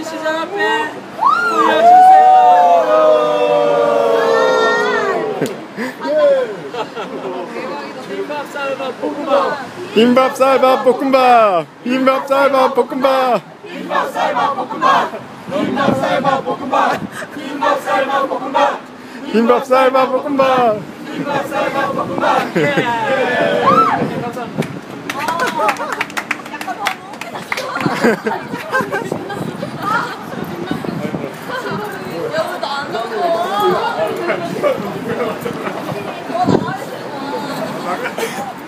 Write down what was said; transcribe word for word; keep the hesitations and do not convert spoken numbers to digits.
여기 시장 앞에 보여주세요. 김밥 쌀밥 볶음밥. 김밥 쌀밥 볶음밥. 김밥 쌀밥 볶음밥. 김밥 쌀밥 볶음밥. 김밥 쌀밥 볶음밥. 김밥 쌀밥 볶음밥. 김밥 쌀밥 볶음밥. 김밥 쌀밥 볶음밥. 예. 감사합니다. 약간 너무 웃기다. 여보 나안 먹어. 어 나가야 돼.